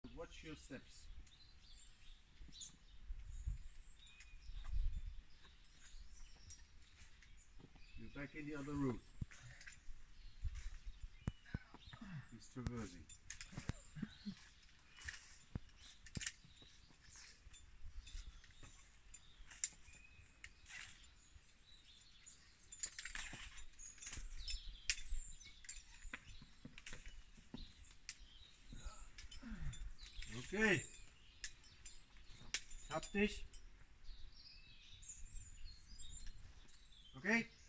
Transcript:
Watch your steps. You're back in the other route. He's traversing. Okay. Hab dich. Okay.